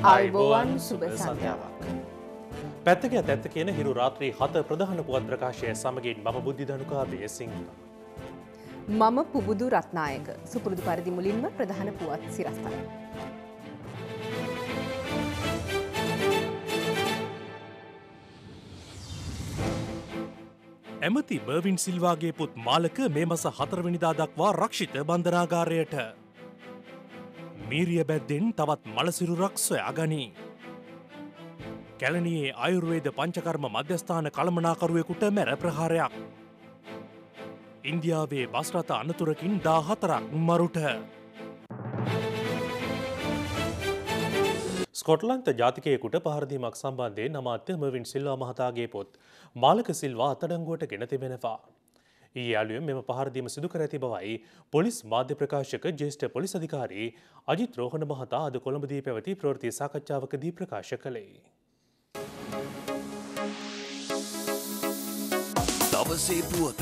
ආයුබෝවන් සුබ සන්ධ්‍යාවක්. පැත්තක ඇත්ත කියන හිරු රාත්‍රී 7 ප්‍රධාන පුවත් ප්‍රකාශය සමගින් මම බුද්ධි ධනුකා බේසිංහ. මම පුබුදු රත්නායක. සුපුරුදු පරිදි මුලින්ම ප්‍රධාන පුවත් සිරස්තල. ඇමති බර්වින් සිල්වාගේ පුත් මාලක මේ මස 4 වෙනිදා දක්වා රක්ෂිත බන්ධනාගාරයට. මීරිය බැද්දෙන් තවත් මලසිරුරක් සොයා ගනී. කැලණියේ ආයුර්වේද පංචකර්ම මධ්‍යස්ථාන කළමනාකරුවෙකුට මැර ප්‍රහාරයක්. ඉන්දියාවේ බස් රථ අනතුරකින් 14ක් මරුට. ස්කොට්ලන්ත ජාතිකයෙකුට පහරදීමක් සම්බන්ධයෙන් අමාත්‍ය මර්වින් සිල්වා මහතාගේ පොත් මාලක සිල්වා අත්අඩංගුවට ගෙන තිබෙනවා. ඊයේ අලුයම මෙම පහරදීම සිදු කර ඇති බවයි පොලිස් මාධ්‍ය ප්‍රකාශක ජ්‍යෙෂ්ඨ පොලිස් අධිකාරී අජිත් රෝහණ මහතා අද කොළඹදී පැවති ප්‍රවෘත්ති සාකච්ඡාවකදී ප්‍රකාශ කළේ. දවසේ පුවත.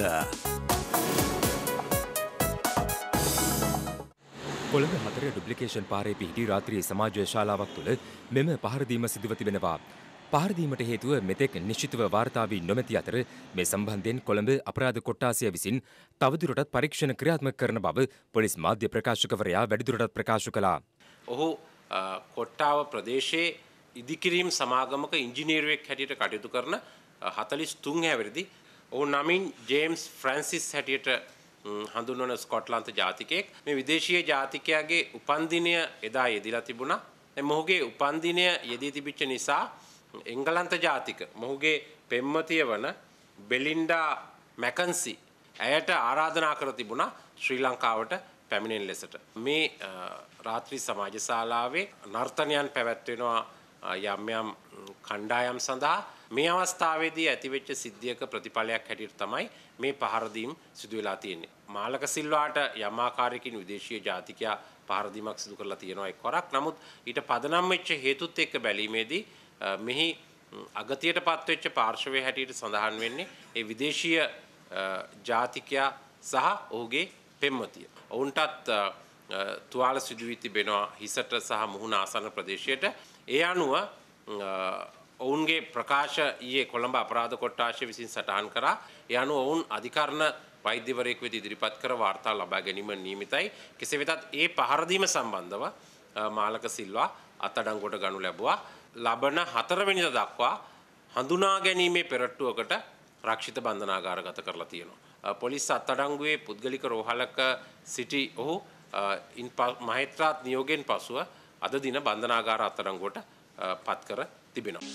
කොළඹ 4 ඩුප්ලිකේෂන් පාරේ පිහිටි රාත්‍රී සමාජ ශාලාවක් තුළ මෙම පහරදීම සිදුව තිබෙනවා. පහරදීමට හේතුව මෙතෙක් නිශ්චිතව වාර්තා වී නොමැති අතර මේ සම්බන්ධයෙන් කොළඹ අපරාධ කොට්ටාසය විසින් තවදුරටත් පරීක්ෂණ ක්‍රියාත්මක කරන බව පොලිස් මාධ්‍ය ප්‍රකාශකවරයා වැඩිදුරටත් ප්‍රකාශ කළා. ඔහු කොට්ටාව ප්‍රදේශයේ ඉදිකිරීම් සමාගමක ඉංජිනේරුවෙක් හැටියට කටයුතු කරන 43 හැවිරිදි ඔහු නමින් ජේම්ස් ෆ්‍රැන්සිස් හැටියට හඳුන්වන ස්කොට්ලන්ත ජාතිකයෙක්. මේ විදේශීය ජාතිකයාගේ උපන්දිනය එදා යෙදිලා තිබුණා. මොහුගේ උපන්දිනය යෙදී තිබිච්ච නිසා එංගලන්ත ජාතික මොහුගේ පෙම්වතිය වන බෙලින්ඩා මැකන්සි ඇයට ආරාධනා කර තිබුණා ශ්‍රී ලංකාවට පැමිණෙන ලෙසට. මේ රාත්‍රී සමාජ ශාලාවේ නර්තනයන් පැවැත්වෙනවා යම් යම් කණ්ඩායම් සඳහා. මේ අවස්ථාවේදී ඇතිවෙච්ච සිද්ධියක ප්‍රතිඵලයක් හැටියට තමයි මේ පහරදීම් සිදු වෙලා තියෙන්නේ. මාලක සිල්වාට යම් ආකාරයකින් විදේශීය ජාතිකයා පහරදීමක් සිදු කරලා තියෙනවා එක්වරක්. නමුත් ඊට පදනම් වෙච්ච හේතුත් එක්ක බැලීමේදී මෙහි අගතියට පත්වෙච්ච පාර්ශවයේ හැටියට සඳහන් වෙන්නේ ඒ විදේශීය ජාතිකයා සහ ඔහුගේ පෙම්වතිය. ඔවුන්ටත් තුවාල සිදු වී තිබෙනවා හිසට සහ මුහුණ ආසන්න ප්‍රදේශයට. ඒ අනුව ඔවුන්ගේ ප්‍රකාශ ඊයේ කොළඹ අපරාධ කොට්ටාශය විසින් සටහන් කරා. ඒ අනුව ඔවුන් අධිකරණ වෛද්‍යවරයෙකු වෙත ඉදිරිපත් කර වාර්තා ලබා ගැනීම නියමිතයි. කෙසේ වෙතත් ඒ පහරදීම සම්බන්ධව මාලක සිල්වා අත්අඩංගුවට ගනු ලැබුවා. ලබන 4 වෙනිදා දක්වා හඳුනා ගැනීමේ පෙරට්ටුවකට රක්ෂිත බන්ධනාගාරගත කරලා තියෙනවා. පොලිස් අත්අඩංගුවේ පුද්ගලික රෝහලක සිටි ඔහු මහේත්‍රාත් නියෝගයෙන් පසුව අද දින බන්ධනාගාර අත්අඩංගුවට පත් කර තිබෙනවා.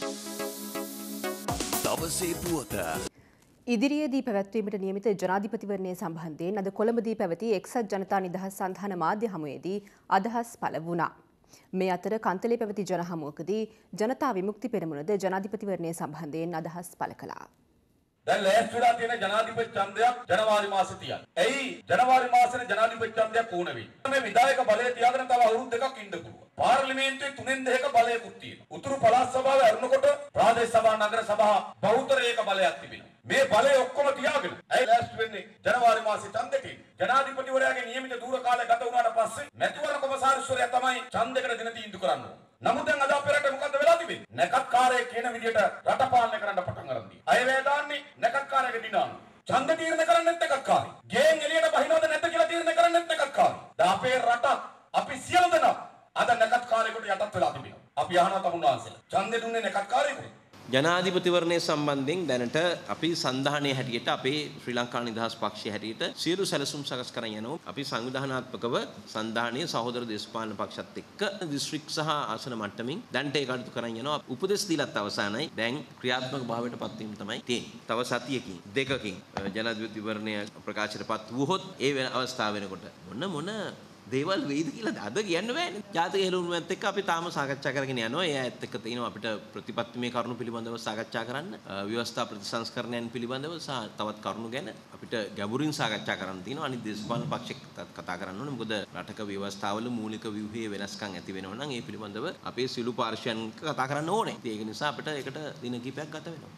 දවසේ පුවත. ඉදිරියේදී පැවැත්වීමට නියමිත ජනාධිපතිවරණය සම්බන්ධයෙන් අද කොළඹදී පැවති එක්සත් ජනතා නිදහස් සන්ධාන මාධ්‍ය හමුවේදී අදහස් පළ වුණා. මේ අතර කන්තලේ පැවති ජන හමුවකදී ජනතා විමුක්ති පෙරමුණද ජනාධිපතිවරණය සම්බන්ධයෙන් අදහස් පළ කළා. දැන් ලෑස්ති වෙලා තියෙන ජනාධිපති ඡන්දයක් ජනවාරි මාසෙ තියන්න. එයි ජනවාරි මාසෙ ජනාධිපති ඡන්දයක් ඕන වෙයි. මේ විධායක බලය තියාගෙන තව අවුරුදු දෙකක් ඉන්න පුළුවන්. පාර්ලිමේන්තුවේ 3න් 2ක බලයකුත් තියෙනවා. උතුරු පළාත් සභාවේ අරුණකොට ප්‍රාදේශ සභා නගර සභා බහුතර ඒක බලයක් තිබෙනවා. මේ බලය ඔක්කොම තියාගෙන ඇයි ලෑස්ති වෙන්නේ ජනවාරි මාසෙ ඡන්දෙකින්. ජනාධිපතිවරයාගේ නියමිත දූර කාලය ගත වුණාට පස්සේ මැතිවරණ කොමසාරිස්වරයා තමයි ඡන්දයකට දින තීන්දුව කරන්නේ. නමුත් දැන් අද අපේ රටේ මොකද්ද වෙලා තිබෙන්නේ? නැකත්කාරයෙක් කියන විදියට රට පාලනය කරන්න පටන් ගන්න දී. අය වේ දාන්නේ නැකත්කාරයෙක් දිනාන. ඡන්ද තීරණය කරන්නෙත් නැකත්කාරයි. ගේන් එළියට බහිනවද නැද්ද කියලා තීරණය කරන්නෙත් නැකත්කාරයි. දැන් අපේ රට අපි සියලු දෙනා අද නැකත්කාරයෙකුට යටත් වෙලා තිබෙනවා. අපි අහනවා තමුන්වහන්සේලා. ඡන්දෙ දුන්නේ නැකත්කාරයෙකුට. ජනාධිපතිවරණය සම්බන්ධයෙන් දැනට අපි සන්ධානයේ හැටියට අපේ ශ්‍රී ලංකා නිදහස් පක්ෂය හැටියට සියලු සැලසුම් සකස් කරගෙන යනවා. අපි සංවිධානාත්මකව සන්ධානයේ සහෝදර දේශපාලන පක්ෂත් එක්ක දිස්ත්‍රික් සහ ආසන මට්ටමින් දැනට ඒ කටයුතු කරගෙන යනවා. උපදෙස් දීලත් අවසానයි. දැන් ක්‍රියාත්මක භාවයට පත් වීම තමයි තියෙන්නේ. තව සතියකින් දෙකකින් ජනාධිපතිවරණය ප්‍රකාශයටපත් වුවහොත් ඒ වෙන අවස්ථාව වෙනකොට මොන දේවල් වෙයිද කියලා අද කියන්න බෑනේ. ජාතික හෙළුණුවත් එක්ක අපි තාම සාකච්ඡා කරගෙන යනවා. ඒ ඇත්ත එක්ක තියෙනවා අපිට ප්‍රතිපත්තිමය කරුණු පිළිබඳව සාකච්ඡා කරන්න, ව්‍යවස්ථා ප්‍රතිසංස්කරණයන් පිළිබඳව සහ තවත් කරුණු ගැන අපිට ගැඹුරින් සාකච්ඡා කරන්න තියෙනවා. අනිත් දේශපාලන පක්ෂෙත් කතා කරන්න ඕනේ. මොකද රටක ව්‍යවස්ථාවල මූලික ව්‍යුහයේ වෙනස්කම් ඇති වෙනවා නම් ඒ පිළිබඳව අපේ සියලු පාර්ශ්වයන් කතා කරන්න ඕනේ. ඒක නිසා අපිට ඒකට දින කිහිපයක් ගත වෙනවා.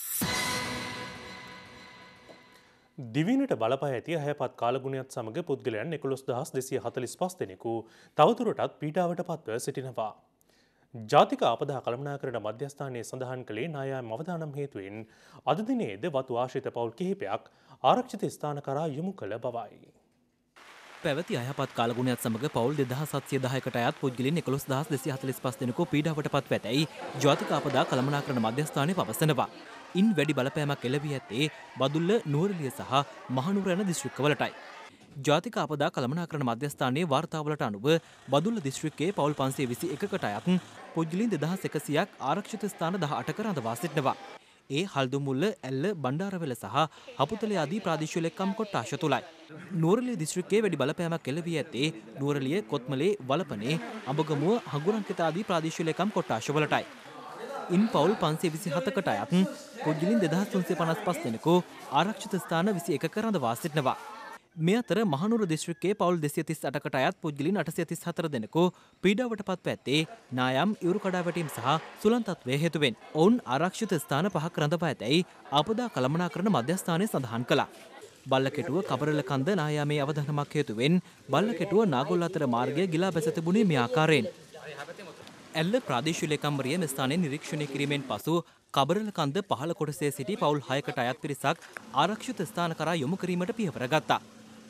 දිවයිනට බලපා ඇති අයපත් කාලගුණයත් සමග පුද්ගලයන් 11245 දෙනෙකු තවදුරටත් පීඩාවට පත්ව සිටිනවා. ජාතික ආපදා කළමනාකරණ මධ්‍යස්ථානයේ සඳහන් කළේ නායාම අවදානම් හේතුවෙන් අද දිනේද වතු ආශ්‍රිත පවුල් කිහිපයක් ආරක්ෂිත ස්ථාන කරා යොමු කළ බවයි. පැවති අයහපත් කාලගුණයත් සමග පවුල් 2710කට අයත් පුද්ගලයන් 11245 දෙනෙකු පීඩාවට පත්ව ඇතැයි ජාතික ආපදා කළමනාකරණ මධ්‍යස්ථානය පවසනවා. ඉන් වැඩි බලපෑමක් එළවී ඇත්තේ බදුල්ල, නුවරඑළිය සහ මහනුවර යන දිස්ත්‍රික්කවලටයි. ජාතික ආපදා කළමනාකරණ මධ්‍යස්ථානයේ වාර්තාවලට අනුව බදුල්ල දිස්ත්‍රික්කයේ පවුල් 521කට අයත් පුද්ගලයන් 2100ක් ආරක්ෂිත ස්ථාන 18ක රඳවා සිටිනවා. ඒ හල්දුමුල්ල, ඇල්ල, බණ්ඩාරවැල සහ හපුතල ආදී ප්‍රාදේශීය ලේකම් කොට්ටාශ තුලයි. නුවරඑළිය දිස්ත්‍රික්කයේ වැඩි බලපෑමක් එළවී ඇත්තේ නුවරඑළිය, කොත්මලේ, වලපනේ, අඹගමුව, හඟුරන්කිත ආදී ප්‍රාදේශීය ලේකම් කොට්ටාශ වලටයි. ඉන් පවුල් 527කට අයත් පුද්ගලයන් 2355 දෙනෙකු ආරක්ෂිත ස්ථාන 21ක රඳවා සිටිනවා. මේ අතර මහනුවර දිස්ත්‍රික්කයේ පවුල් 238කට අයත් පුද්ගලයන් 834 දෙනෙකු පීඩාවට පත්ව ඇත්තේ නායම්, ඉවුරු කඩා වැටීම් සහ සුළං තත්ත්වයේ හේතුවෙන්. ඔවුන් ආරක්ෂිත ස්ථාන 5ක රඳවා ඇතැයි ආපදා කළමනාකරණ මධ්‍යස්ථානය සඳහන් කළා. බල්ලකෙටුව කබරල කන්ද නායාමේ අවධානමක් හේතුවෙන් බල්ලකෙටුව නාගොල්ල අතර මාර්ගය ගිලා බැස තිබුණේ මේ ආකාරයෙන්. ඇල්ල ප්‍රාදේශීය ලේකම්වරිය මේ ස්ථානයේ නිරීක්ෂණය කිරීමෙන් පසු කබරල කන්ද පහළ කොටසේ සිටි පවුල් 6කට අයත් පිරිසක් ආරක්ෂිත ස්ථාන කරා යොමු කිරීමට පියවර ගත්තා.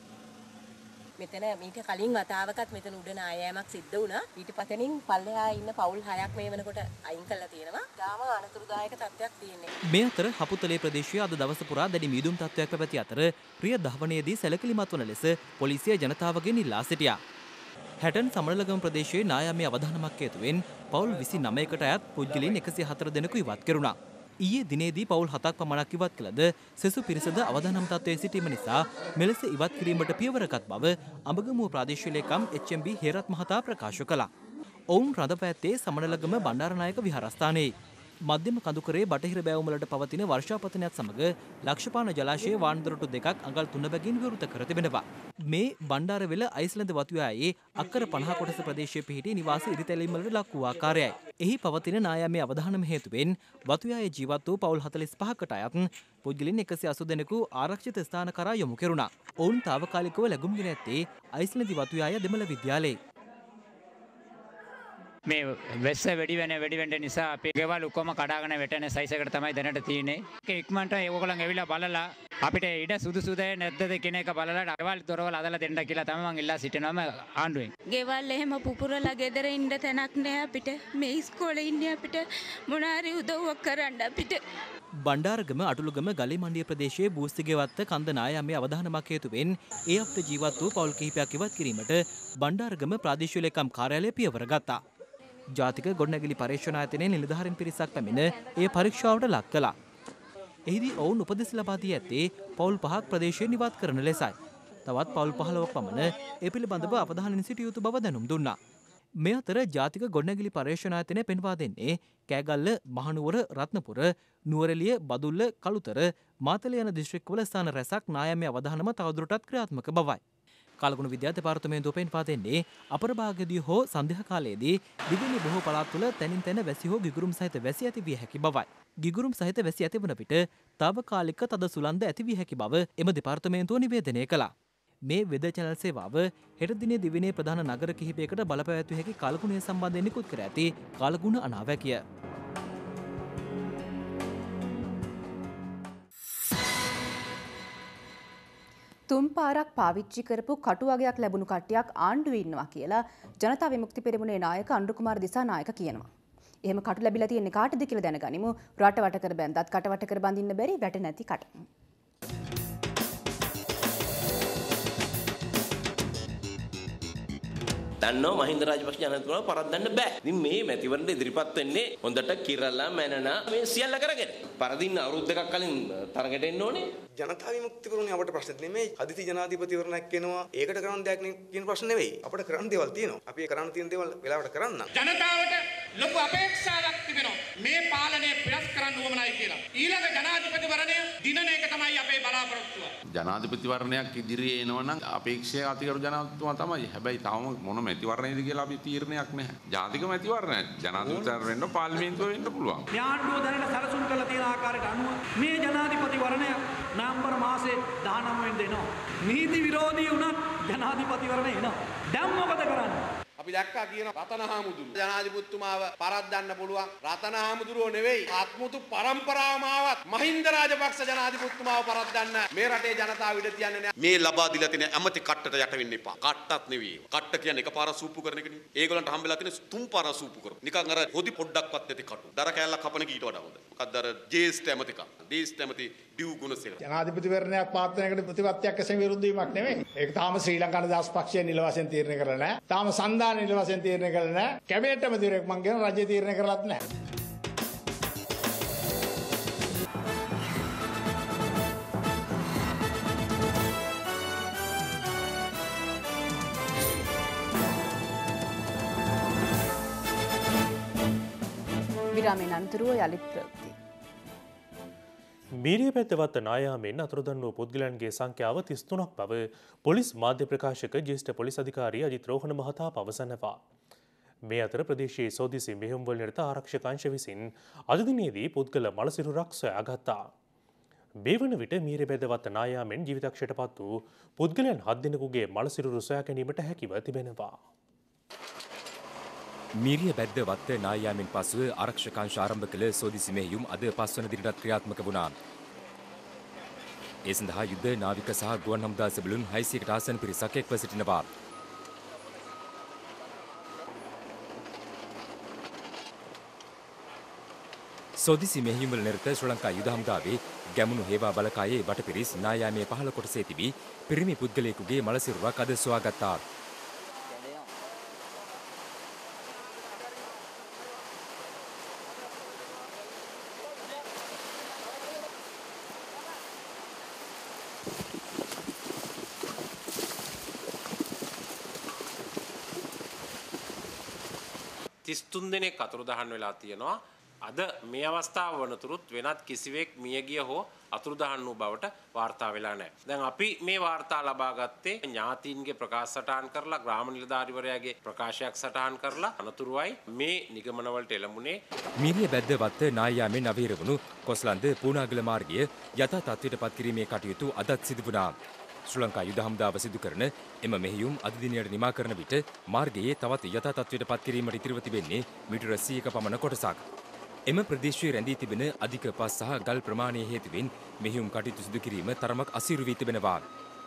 මෙතන මීට කලින් වතාවකත් මෙතන උඩ නායෑමක් සිද්ධ වුණා. ඊට පතනින් පල්ලෙහා ඉන්න පවුල් 6ක් මේ වෙනකොට අයින් කරලා තියෙනවා. තාම අනතුරුදායක තත්ත්වයක් තියෙන්නේ. මේ අතර හපුතලේ ප්‍රදේශයේ අද දවස පුරා දැඩි මීදුම් තත්ත්වයක් පැවති අතර රිය දහවනයේදී සැලකිලිමත් වන ලෙස පොලිසිය ජනතාවගෙන් ඉල්ලා සිටියා. හැටන් සමනලගම ප්‍රදේශයේ නායාමේ අවධානමක් හේතුවෙන් පවුල් 29කට අයත් පුද්ගලයන් 104 දෙනෙකු ඉවත් කෙරුණා. ඊයේ දිනේදී පවුල් 7ක් පමණක් ඉවත් කළද සෙසු පිරිසද අවදානම් තත්ත්වයේ සිටීම නිසා මෙලෙස ඉවත් කිරීමට පියවරගත් බව අඹගමුව ප්‍රාදේශීය ලේකම් HMB හේරත් මහතා ප්‍රකාශ කළා. ඔවුන් රඳපෑ ඇත්තේ සමනලගම බණ්ඩාරනායක විහාරස්ථානයේ. මධ්‍යම කඳුකරේ බටහිර බෑවුම්වලට පවතින වර්ෂාපතනයත් සමග ලක්ෂපාන ජලාශයේ වාන්දරටු දෙකක් අඟල් 3 බැගින් විවෘත කර තිබෙනවා. මේ බණ්ඩාරවෙල අයිස්ලන්ත වතුයායේ අක්කර 50 කොටස ප්‍රදේශයේ පිහිටි නිවාස ඉරිතැලීම් වලට ලක් වූ ආකාරයයි. එහි පවතින නායාමේ අවධානම හේතුවෙන් වතුයායේ ජීවත් වූ පවුල් 45කට අයත් පුද්ගලයන් 180 දෙනෙකු ආරක්ෂිත ස්ථාන කරා යොමු කෙරුණා. ඔවුන් తాවකාලිකව ලැබුම්ගෙන ඇත්තේ අයිස්ලන්ත වතුයාය දෙමළ විද්‍යාලයේ. මේ වෙස්ස වැඩි වෙන්න නිසා අපේ ගෙවල් ඔක්කොම කඩාගෙන වැටෙන සයිස් එකට තමයි දැනට තියෙන්නේ. ඒක ඉක්මනට ඒගොල්ලන් ඇවිල්ලා බලලා අපිට ඉඩ සුදුසුද නැද්ද කියන එක බලලා ගෙවල් දොරවල් අදලා දෙන්න කියලා තමයි මම ඉල්ලා සිටිනවම ආණ්ඩුවෙන්. ගෙවල් එහෙම පුපුරලා ගෙදර ඉන්න තැනක් නෑ අපිට. මේ ඉස්කෝලේ ඉන්නේ අපිට මොනාරි උදව්වක් කරන්න අපිට. බණ්ඩාරගම අටුළුගම ගලිමණ්ඩිය ප්‍රදේශයේ බූස්තිගේවත්ත කන්ද නායාමේ අවධානමක් හේතුවෙන් ඒ අපට ජීවත් වූ පවුල් කිහිපයක් ඉවත් කිරීමට බණ්ඩාරගම ප්‍රාදේශීය ලේකම් කාර්යාලය පියවර ගත්තා. ජාතික ගොඩනැගිලි පරීක්ෂණ ආයතනයේ නිලධාරීන් පිරිසක් පැමිණ ඒ පරීක්ෂාවට ලක් කළා. එහිදී ඔවුන් උපදෙස් ලබා දී ඇත්තේ පවුල් 5ක් ප්‍රදේශයෙන් ඉවත් කරන ලෙසයි. තවත් පවුල් 15ක් පමණ ඒ පිළිබඳව අවධානයෙන් සිටිය යුතු බව දැනුම් දුන්නා. මේ අතර ජාතික ගොඩනැගිලි පරීක්ෂණ ආයතනය පෙන්වා දෙන්නේ කෑගල්ල, මහනුවර, රත්නපුර, නුවරඑළිය, බදුල්ල, කළුතර, මාතල යන දිස්ත්‍රික්කවල ස්ථාන රැසක් නායාමේ අවධානම තවදුරටත් ක්‍රියාත්මක බවයි. කාලගුණ විද්‍යා දෙපාර්තමේන්තුව පෙන්වා දෙන්නේ අපරභාගයේදී හෝ සන්ධ්‍යා කාලයේදී දිවයිනේ බොහෝ පළාත් තුළ තැනින් තැන වැසි හෝ ගිගුරුම් සහිත වැසි ඇති විය හැකි බවයි. ගිගුරුම් සහිත වැසි ඇතිවන විට తాවකාලික තද සුළංද ඇති විය හැකි බව එම දෙපාර්තමේන්තුව නිවේදනය කළා. මේ වෙදර් චැනල් සේවාව හෙට දිනේ දිවයිනේ ප්‍රධාන නගර කිහිපයකට බලපෑවිය හැකි කාලගුණය සම්බන්ධයෙන් නිකුත් කර ඇති කාලගුණ අනාවැකිය. තුන් පාරක් පාවිච්චි කරපු කටු වගයක් ලැබුණු කට්ටියක් ආණ්ඩුවේ ඉන්නවා කියලා ජනතා විමුක්ති පෙරමුණේ නායක අනුර කුමාර දිසානායක කියනවා. එහෙම කටු ලැබිලා තියෙන්නේ කාටද කියලා දැනගනිමු. රට වට කර බැන්දත් කට වට කර බඳින්න බැරි වැට නැති කට. දන්නව මහින්ද රාජපක්ෂ ජනතුමා පරද්දන්න බෑ. ඉතින් මේ මැතිවරණ ඉදිරිපත් වෙන්නේ හොඳට කිරලා මැනනා මේ සියල්ල කරගෙන. පරදින්න අවුරුදු දෙකක් කලින් තරගට එන්න ඕනේ. ජනතා විමුක්ති පෙරමුණේ අපට ප්‍රශ්න නෙමෙයි. හදිසි ජනාධිපතිවරණයක් එනවා. ඒකට කරන්න දෙයක් කියන ප්‍රශ්න නෙවෙයි. අපිට කරන්න දේවල් තියෙනවා. අපි ඒ කරන්න තියෙන දේවල් වෙලාවට කරන්න. ජනතාවට ලොකු අපේක්ෂාවක් තිබෙනවා. මේ පාලනය පිරස් කරන්න උවමනයි කියලා. ඊළඟ ජනාධිපතිවරණය දිනන එක තමයි අපේ බලාපොරොත්තුව. ජනාධිපතිවරණයක් ඉදිරියේ එනවනම් අපේක්ෂය අතිගරු ජනාධිපතිතුමා තමයි. හැබැයි තවම මොන මැතිවරණයද කියලා අපි තීරණයක් නැහැ. ජාතික මැතිවරණය ජනාධිපතිවරණ වෙන්න පාර්ලිමේන්තුව වෙන්න පුළුවන්. මේ ආණ්ඩුව දැනට සැලසුම් කරලා තියෙන ආකාරයට අනුව මේ ජනාධිපතිවරණය නවම්බර් මාසේ 19 වෙනිදා එනවා. නීති විරෝධී වුණත් ජනාධිපතිවරණය එනවා. දැන් මොකද කරන්නේ? අපි දැක්කා කියන රතන හාමුදුරුවෝ ජනාධිපතිතුමාව පරද්දන්න පුළුවන් රතන හාමුදුරුවෝ නෙවෙයි ආත්මතු පරම්පරාවම ආවත් මහින්ද රාජපක්ෂ ජනාධිපතිතුමාව පරද්දන්න මේ රටේ ජනතාව ඉඩ තියන්නේ නැහැ. මේ ලබා දීලා තියෙන ඇමති කට්ටට යට වෙන්න එපා. කට්ටත් නෙවෙයි. කට්ට කියන්නේ එකපාර සූපු කරන එකනේ. ඒගොල්ලන්ට හම්බෙලා තියෙන තුන් පාර සූපු කරන. නිකන් අර හොදි පොඩ්ඩක්වත් නැති කටු. දර කෑල්ලක් කපන කීට වඩා හොඳ. මොකක්ද අර ජේෂ්ඨ ඇමති කා. ජේෂ්ඨ ඇමති ඩිව් ගුණසේකර. ජනාධිපතිවරණයක් පාත්වනකට ප්‍රතිපත්තියක් ඇසෙන් විරුද්ධ වීමක් නෙවෙයි. ඒක තාම ශ්‍රී ලංකා නිදහස් පක්ෂය නිල වශයෙන් තීරණය කරලා නැහැ. තාම සංධාන නිල වශයෙන් තීරණය කරලා නැහැ. කැබිනට් ඇමතිවරයෙක් මං කියන රජය තීරණය කරලත් නැහැ. විරාමයෙන් අනතුරුව යළිත් ප්‍රවෘත්ති. මීරිය පැත්තවත්ත නායාමෙන් අතුරුදන් වූ පුද්ගලයන්ගේ සංඛ්‍යාව 33ක් බව පොලිස් මාධ්‍ය ප්‍රකාශක ජ්‍යෙෂ්ඨ පොලිස් අධිකාරී අජිත් රෝහණ මහතා පවසනවා. මේ අතර ප්‍රදේශයේ සෝදිසි මෙහෙයුම්වල නිරත ආරක්ෂක අංශ විසින් අද දිනේදී පුද්ගල මළසිරුරක් සොයාගත්තා. මේ වන විට මීරිය පැත්තවත්ත නායාමෙන් ජීවිතක්ෂයට පත් වූ පුද්ගලයන් 7 දෙනෙකුගේ මළසිරුරු සොයා ගැනීමට හැකිව තිබෙනවා. මීරිය බැද්ද වත්ත නායාමෙන් පසුව ආරක්ෂකාංශ ආරම්භ කළ සෝදිසි මෙහෙයුම් අද 5 වන දිනටත් ක්‍රියාත්මක වුණා. ඒ සඳහා යුද්ධ නාවික සහ ගුවන් හමුදා සෙබළුන් 600කට ආසන්න පිරිසක් එක්ව සිටිනවා. සෝදිසි මෙහෙයුම් වල නිරත ශ්‍රී ලංකා යුද හමුදාවේ ගැමුණු හේවා බලකායේ බටපිරිස් නායාමයේ 15 කොටසේ තිබී පිරිමි පුද්ගලයෙකුගේ මළසිරුරක් අද සොයාගත්තා. තිස්තුන් දෙනෙක් අතුරුදහන් වෙලා තියෙනවා. අද මේ අවස්ථාව වනතුරුත් වෙනත් කිසිවෙක් මියගිය හෝ අතුරුදහන් වූ බවට වාර්තා වෙලා නැහැ. දැන් අපි මේ වාර්තා ලබා ගත්තේ ඥාතීන්ගේ ප්‍රකාශ සටහන් කරලා ග්‍රාම නිලධාරිවරයාගේ ප්‍රකාශයක් සටහන් කරලා අනතුරුවයි මේ නිගමන වලට එළඹුණේ. මීරිය බැද්ද වත්ත නායාමෙන් අවහිර වුණු කොස්ලන්ද පූනාගල මාර්ගය යථා තත්ත්වයට පත් කිරීමේ කටයුතු අදත් සිදු වුණා. ශ්‍රී ලංකා යුද හමුදාව සිදු කරන එම මෙහෙයුම් අද දිනයට නිමා කරන විට මාර්ගයේ තවත් යථා තත්ත්වයට පත් කිරීමට ඉතිරිව තිබෙන්නේ මීටර 100ක පමණ කොටසක්. එම ප්‍රදේශයේ රැඳී තිබෙන අධික පස් සහ ගල් ප්‍රමාණය හේතුවෙන් මෙහෙයුම් කටයුතු සිදු කිරීම තරමක් අසීරු වී තිබෙනවා.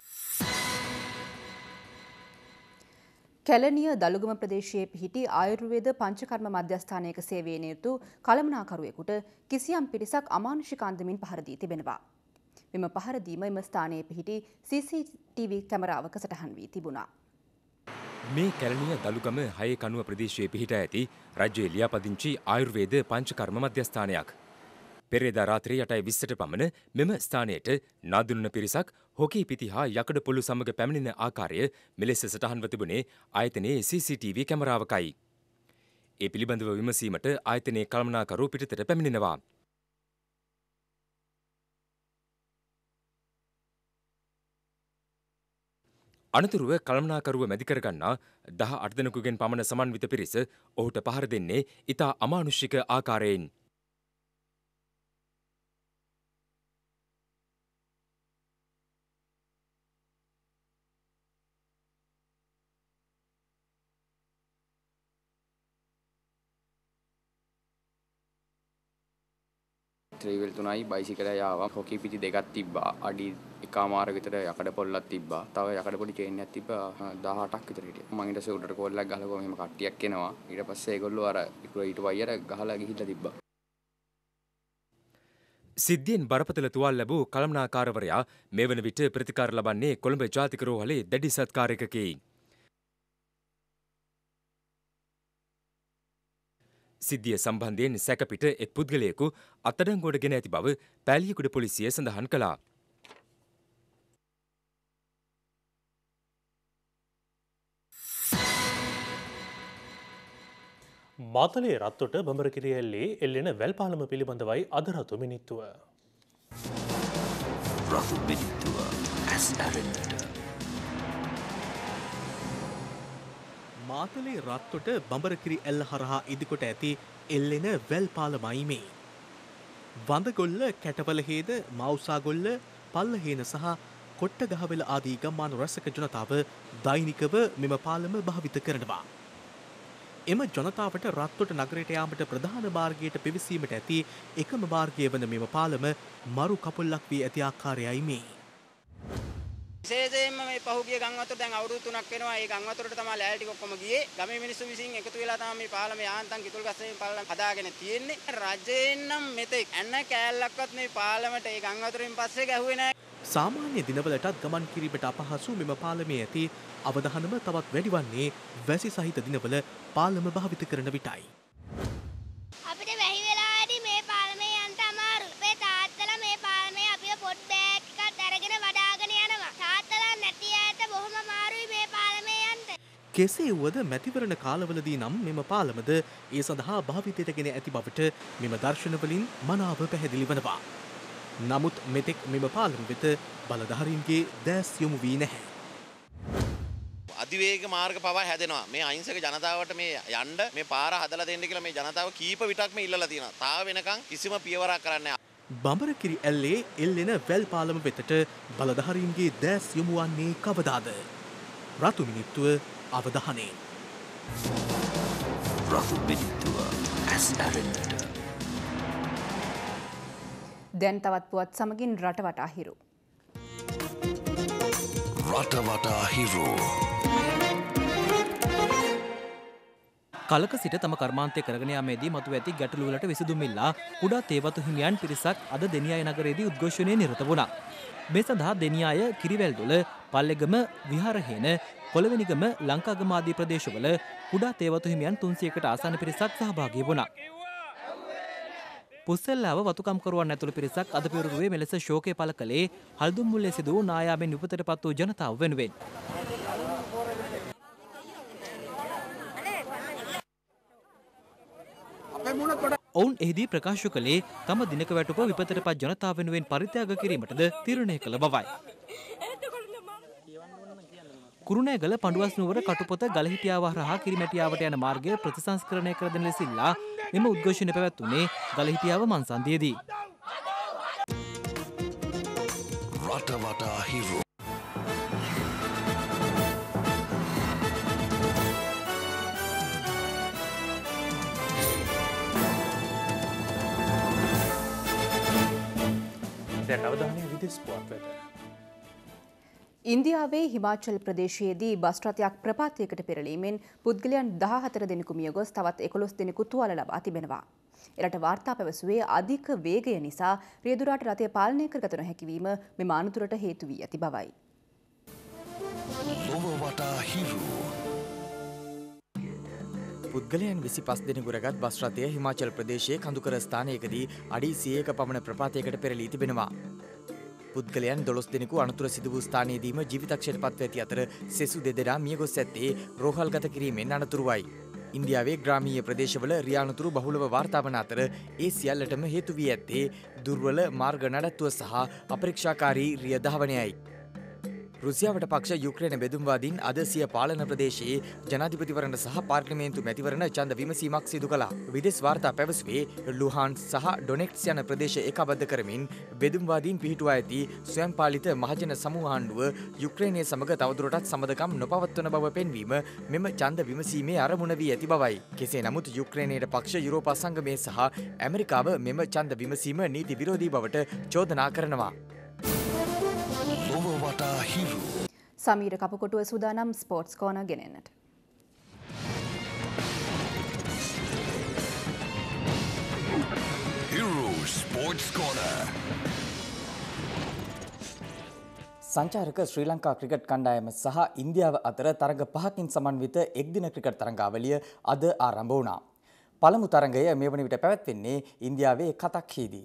කැලණිය දලුගම ප්‍රදේශයේ පිහිටි ආයුර්වේද පංචකර්ම මධ්‍යස්ථානයක සේවයේ නිරත කළමනාකරුවෙකුට කිසියම් පිරිසක් අමානුෂික අන්දමින් පහර දී තිබෙනවා. මෙම පහර දීම එම ස්ථානයේ පිහිටි CCTV කැමරාවක සටහන් වී තිබුණා. මේ කැලණිය දලුගම 6 කණුව ප්‍රදේශයේ පිහිටා ඇති රජයේ ලියාපදිංචි ආයුර්වේද පංචකර්ම මධ්‍යස්ථානයක්. පෙරේදා රාත්‍රී 8:20ට පමණ මෙම ස්ථානයට නාදුන්න පිරිසක් හොකී පිටි හා යකඩ පොළු සමග පැමිණෙන ආකාරය මෙලෙස සටහන්ව තිබුණේ ආයතනයේ CCTV කැමරාවකයි. ඒ පිළිබඳව විමසීමට ආයතනයේ කළමනාකරු පිටතට පැමිණෙනවා. අනතුරුව කළමනාකරුව මැදි කරගන්නා 18 දෙනෙකුගෙන් පමණ සමන්විත පිරිස ඔහුට පහර දෙන්නේ ඉතා අමානුෂික ආකාරයෙන්. ත්‍රිවිල් 3යි බයිසිකලය ආවා. හොකී පිටි දෙකක් තිබ්බා. අඩි එකමාර විතර යකඩ පොල්ලක් තිබ්බා. තව යකඩ පොඩි චේන් එකක් තිබ්බා 18ක් විතර හිටියා. මම ඊට පස්සේ උඩට කෝල්ලක් ගහලා මෙහෙම කට්ටියක් එනවා. ඊට පස්සේ ඒගොල්ලෝ අර ඊට වයියර ගහලා ගිහිල්ලා තිබ්බා. සිද්ධියෙන් බරපතල තුවාල ලැබූ කළමනාකාරවරයා මේ වන විට ප්‍රතිකාර ලබන්නේ කොළඹ ජාතික රෝහලේ දැඩි සත්කාරයකකි. සිද්ධිය සම්බන්ධයෙන් සැකපිට එක් පුද්ගලයෙකු අත්අඩංගුවට ගෙන ඇති බව පෑලියකුඩ පොලිසිය සඳහන් කළා. මාතලේ රත්තොට බඹරකිරියැල්ලේ එල්ලෙන වැල් පාලම පිළිබඳවයි අද රතු මිනිත්තුව. රතු මිනිත්තුව ඇස් ඇරෙන්නට. මාතලේ රත්තොට බඹරකිරි ඇල්ල හරහා ඉදිකොට ඇති එල්ලෙන වැල් පාලමයි මේ. වඳගොල්ල කැටවලහේද මවුසාගොල්ල පල්ලහේන සහ කොට්ටගහවෙල ආදී ගම්මාන රැසක ජනතාව දෛනිකව මෙම පාලම භාවිත කරනවා. එම ජනතාවට රත්තොට නගරයට යාමට ප්‍රධාන මාර්ගයට පිවිසීමට ඇති එකම මාර්ගය වන මෙම පාලම මරු කපුල්ලක් වී ඇති ආකාරයයි මේ. විශේෂයෙන්ම මේ පහුගිය ගම් වතුර දැන් අවුරුදු 3ක් වෙනවා. ඒ ගම් වතුරට තමයි ලෑලි ටික ඔක්කොම ගියේ. ගමේ මිනිස්සු විසින් එකතු වෙලා තමයි මේ පාලම යාන්තම් කිතුල් ගස්සේ පාලම හදාගෙන තියෙන්නේ. රජයෙන් නම් මෙතෙක් ඇන්න කෑල්ලක්වත් මේ පාලමට ඒ ගම් වතුරින් පස්සේ ගැහුවේ නැහැ. සාමාන්‍ය දිනවලටත් ගමන් කිරීමට අපහසු මෙම පාලමේ ඇති අවධානම තවත් වැඩි වන්නේ වැසි සහිත දිනවල පාලම භාවිත කරන විටයි. අපිට වැහි වෙලාවේදී මේ පාලමේ යන්න අමාරුයි. අපේ තාත්තලා මේ පාලමේ අපිව පොඩ් බෑග් එකක් අරගෙන වඩාගෙන යනවා. තාත්තලා නැති අයට බොහොම අමාරුයි මේ පාලමේ යන්න. කෙසේ වුවද මැතිවරණ කාලවලදී නම් මෙම පාලමද ඒ සඳහා භාවිතයට ගෙන ඇති බවට මෙම දර්ශනවලින් මනාව පැහැදිලි වනවා. නමුත් මෙතෙක් මෙම පාලම වෙත බලධාරීන්ගේ දැස් යොමු වී නැහැ. අධිවේග මාර්ග පවා හැදෙනවා. මේ අහිංසක ජනතාවට මේ යන්න මේ පාර හදලා දෙන්න කියලා මේ ජනතාව කීප විටක්ම ඉල්ලලා තියෙනවා. තාම වෙනකන් කිසිම පියවරක් කරන්නේ නැහැ. බඹරකිරි ඇල්ලේ එල්ලෙන වැල් පාලම වෙතට බලධාරීන්ගේ දැස් යොමු වන්නේ කවදාද? රතු මිනිත්තුව අවධානයෙන්. රතු මිනිත්තුව ඇස් ඇරෙන්නට. දැන් තවත් පුවත් සමගින් රටවටා හිරු. රටවටා හිරු. කලක සිට තම කර්මාන්තය කරගෙන යාමේදී මතුව ඇති ගැටලු වලට විසඳුම් ඉල්ලා කුඩා තේවතු හිමියන් පිරිසක් අද දෙනියාය නගරයේදී උද්ඝෝෂණයේ නිරත වුණා. මේ සඳහා දෙනියාය කිරිවැල්දොල, පල්ලෙගම, විහාරහේන, කොළවෙනිගම, ලංකාගම ආදී ප්‍රදේශවල කුඩා තේවතු හිමියන් 300කට ආසන්න පිරිසක් සහභාගී වුණා. පුස්සෙල්ලාව වතුකම්කරුවන් ඇතුළු පිරිසක් අද පෙරළුවේ මෙලෙස ශෝකය පළ කළේ හල්දුම්මුල්ලේ සිදු වූ නායාමෙන් විපතට පත් වූ ජනතාව වෙනුවෙන්. ඔවුන් එහිදී ප්‍රකාශ කළේ තම දිනක වැටුප විපතට පත් ජනතාව වෙනුවෙන් පරිත්‍යාග කිරීමටද තීරණය කළ බවයි. කුරුණෑගල පඬුවස් නුවර කටුපොත ගලහිටියාව හරහා කිරිමැටියාවට යන මාර්ගය ප්‍රතිසංස්කරණය කර දෙන ලෙසිල්ලා මෙම උද්ඝෝෂණය පැවැත්වුණේ ගලහිටියාව මන්සන්දියේදී. රටවටා හිරු. දැන් අවධානය විදේශ පුවත් වෙත. ඉන්දියාවේ හිමාචල් ප්‍රදේශයේදී බස් රථයක් ප්‍රපාතයකට පෙරලීමෙන් පුද්ගලයන් 14 දෙනෙකු මිය ගොස් තවත් 11 දෙනෙකු තුවාල ලබා තිබෙනවා. එරට වාර්තා පැවසුවේ අධික වේගය නිසා රියදුරාට රථය පාලනය කරගත නොහැකි වීම මෙම අනතුරට හේතු වී ඇති බවයි. පුද්ගලයන් 25 දෙනෙකු රැගත් බස් රථය හිමාචල් ප්‍රදේශයේ කඳුකර ස්ථානයකදී අඩි 100ක පමණ ප්‍රපාතයකට පෙරලී තිබෙනවා. පුද්ගලයන් 12 දෙනෙකු අනතුර සිදු වූ ස්ථානයේදීම ජීවිතක්ෂයට පත්ව ඇති අතර සෙසු දෙදෙනා මියගොස් ඇත්තේ රෝහල්ගත කිරීමෙන් අනතුරුවයි. ඉන්දියාවේ ග්‍රාමීය ප්‍රදේශවල රියානතුරු බහුලව වාර්තා වන අතර ඒ සියල්ලටම හේතු වී ඇත්තේ දුර්වල මාර්ග නඩත්තුව සහ අපරීක්ෂාකාරී රිය ධාවනයයි. රුසියාවට පක්ෂ යුක්‍රේන බෙදුම්වාදීන් අද සිය පාලන ප්‍රදේශයේ ජනාධිපතිවරණ සහ පාර්ලිමේන්තු මැතිවරණ ඡන්ද විමසීමක් සිදු කළා. විදේශ වාර්තා පැවසුවේ ලුහාන්ස් සහ ඩොනෙට්ස් යන ප්‍රදේශ ඒකාබද්ධ කරමින් බෙදුම්වාදීන් පිහිටුවා ඇති ස්වයං පාලිත මහජන සමූහ ආණ්ඩුව යුක්‍රේනය සමග තවදුරටත් සමදකම් නොපවත්වන බව පෙන්වීම මෙම ඡන්ද විමසීමේ අරමුණ වී ඇති බවයි. කෙසේ නමුත් යුක්‍රේනයට පක්ෂ යුරෝපා සංගමය සහ ඇමරිකාව මෙම ඡන්ද විමසීම නීති විරෝධී බවට චෝදනා කරනවා. සමීර කපකොටුව සූදානම් ස්පෝර්ට්ස් කෝනර් ගෙනෙන්නට. සංචාරක ශ්‍රී ලංකා ක්‍රිකට් කණ්ඩායම සහ ඉන්දියාව අතර තරඟ 5කින් සමන්විත එක්දින ක්‍රිකට් තරඟාවලිය අද ආරම්භ වුණා. පළමු තරඟය මේ වන විට පැවැත්වෙන්නේ ඉන්දියාවේ කතක්හිදී.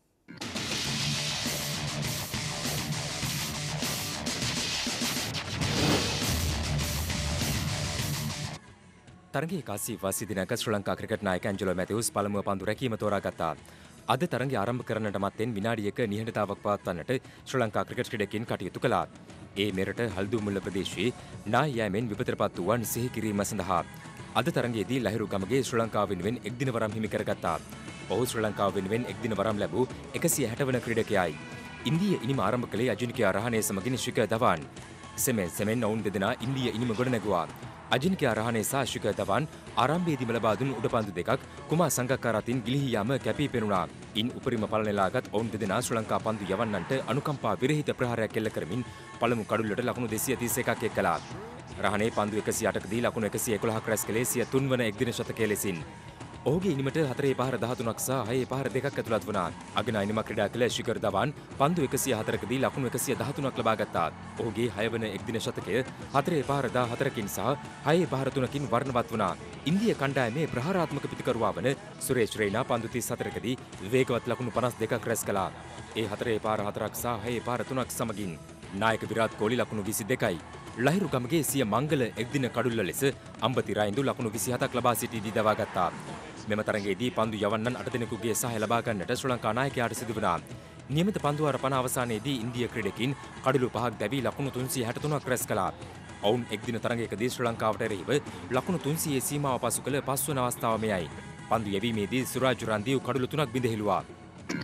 තරගයේ 180 දිනක ශ්‍රී ලංකා ක්‍රිකට් නායක ඇන්ජලෝ මැතිව්ස් පළමුව පන්දු රැකීම තෝරාගත්තා. අද තරගය ආරම්භ කරන්නට මත්තෙන් විනාඩියක නිහඬතාවක් පවත්වන්නට ශ්‍රී ලංකා ක්‍රිකට් ක්‍රීඩකයින් කටයුතු කළා. ඒ මෙරට හල්දුමුල්ල ප්‍රදේශයේ නාය යෑමෙන් විපතටපත් වූවන් සිහි කිරීම සඳහා අද තරගයේදී ලහිරු ගමගේ ශ්‍රී ලංකාව වෙනුවෙන් එක්දින වරම් හිමි කරගත්තා. ඔහු ශ්‍රී ලංකාව වෙනුවෙන් එක්දින වරම් ලැබූ 160 වන ක්‍රීඩකයයි. ඉන්දිය ඉනිම ආරම්භ කළේ අජුනිකා රහානේ සමගින් ශිඛර් ධවන්. සෙමෙන් ඔවුන් දෙදෙනා ඉන්දිය ඉනිම ගොඩනැගුවා. අජින්කයා රහනේ සහ ශිඛර් ධවන් ආරම්භයේදීම ලබා දුන් උඩපන්දු දෙකක් කුමා සංගක්කාර අතින් ගිලිහී යාම කැපී පෙනුණා. ඉන් උපරිම පල නෙලාගත් ඔවුන් දෙදෙනා ශ්‍රී ලංකා පන්දු යවන්නන්ට අනුකම්පා විරහිත ප්‍රහාරයක් එල්ල කරමින් පළමු කඩුල්ලට ලකුණු 231ක් එක් කළා. රහනේ පන්දු 108කදී ලකුණු 111ක් රැස් කළේ සිය 3 වන එක්දින ශතකයේ ලෙසින්. ඔහුගේ ඉනිමට 4 පහර 13ක් සහ 6 පහර 2ක් ඇතුළත් වුණා. අගනා ඉනිමක් ක්‍රීඩා කළ ශිඛර් ධවන් පන්දු 104කදී ලකුණු 113ක් ලබා ගත්තා. ඔහුගේ 6 වන එක්දින ශතකය 4 පහර 14කින් සහ 6 පහර 3කින් වර්ණවත් වුණා. ඉන්දිය කණ්ඩායමේ ප්‍රහාරාත්මක පිතිකරුවා වන සුරේෂ් රේනා පන්දු 34කදී වේගවත් ලකුණු 52ක් රැස් කළා. ඒ 4 පහර 4ක් සහ 6 පහර 3ක් සමගින් නායක විරාත් කොහ්ලි ලකුණු 22යි. ලහිරු ගමගේ සිය මංගල එක්දින කඩුල්ල ලෙස අම්බති රයින්දු ලකුණු 27ක් ලබා සිටීදී දවා ගත්තා. මෙම තරගයේදී පන්දු යවන්නන් 8 දෙනෙකුගේ සහාය ලබා ගන්නට ශ්‍රී ලංකා නායකයාට සිදු වුණා. නියමිත පන්දුවාර 50 අවසානයේදී ඉන්දිය ක්‍රීඩකින් කඩලු 5ක් දැවී ලකුණු 363ක් රැස් කළා. ඔවුන් එක්දින තරගයකදී ශ්‍රී ලංකාවට එරෙහිව ලකුණු 300 සීමාව පසු කළ පස්වන අවස්ථාව මෙයයි. පන්දු යැවීමේදී සුරාජ් රන්දීව් කඩලු 3ක් බිඳ හෙළුවා.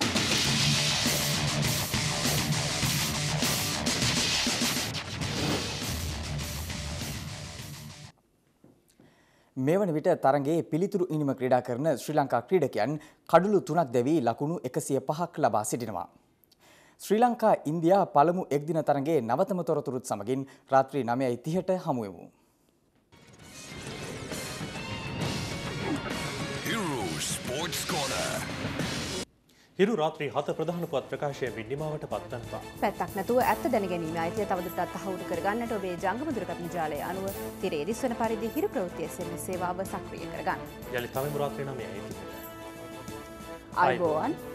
මෙවන විට තරගයේ පිළිතුරු ඉනිම ක්‍රීඩා කරන ශ්‍රී ලංකා ක්‍රීඩකයන් කඩලු 3ක් දැවී ලකුණු 105ක් ලබා සිටිනවා. ශ්‍රී ලංකා ඉන්දියා පළමු එක්දින තරගයේ නවතම තොරතුරුත් සමගින් රාත්‍රී 9:30ට හමු වෙමු. Hero Sports Corner. හිරු රාත්‍රී 7 ප්‍රධාන පුවත් ප්‍රකාශය විනිමාවට පත්වනවා. පැත්තක් නැතුව ඇත්ත දැනගැනීම අයිතිය තවදුරටත් තහවුරු කරගන්නට ඔබේ ජංගම දුරකථන ජාලය අනුව තිරේ දිස්වන පරිදි හිරු ප්‍රවෘත්ති SMS සේවාව සක්‍රිය කරගන්න. යලි තම රාත්‍රී 9:00 ආයුබෝවන්.